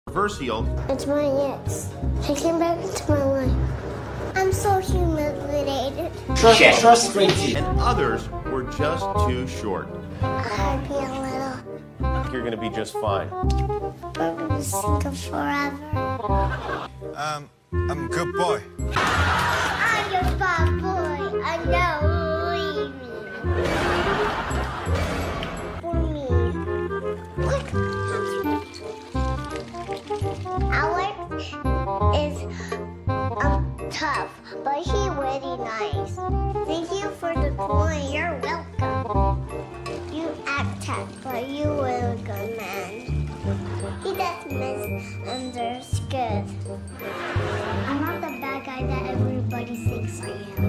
Controversial. It's my ex. He came back into my life. I'm so humiliated. Trusfrated. And others were just too short. I'll be a little. You're gonna be just fine. We're gonna sing it forever. I'm GoodBoy. I'm your bad boy. I know. For me. Alex is tough, but he's really nice. Thank you for the coin. You're welcome. You act tough, but you were a good man. He does misunderstood. I'm not the bad guy that everybody thinks I am.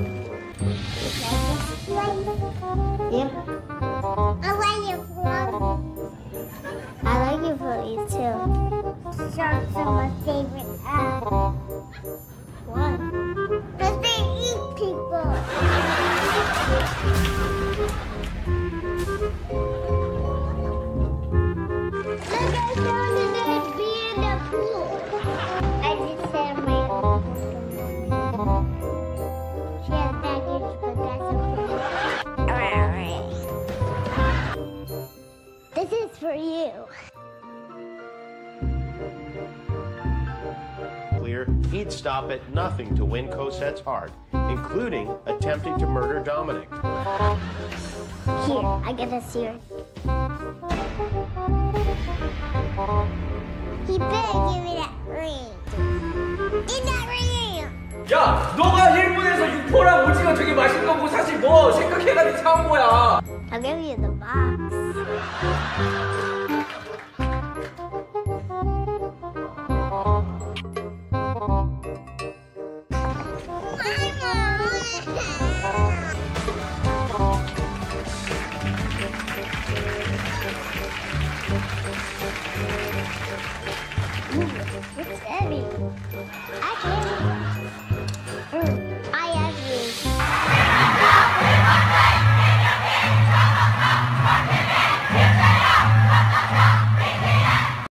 Yep. I like your vlog. I like your vlog too. Sharks are my favorite app. What? Because they eat people. Look, I found a dead bee in the pool. I just said my own. She has baggage, but that's okay. This is for you. Clear, he'd stop at nothing to win Cosette's heart, including attempting to murder Dominic. Here, I get a series. He better give me that ring. In that ring! 야, 너가 일본에서 육포랑 오징어 되게 맛있는 거 사실 뭐 생각해가지고 사온 거야. I'll give you the box.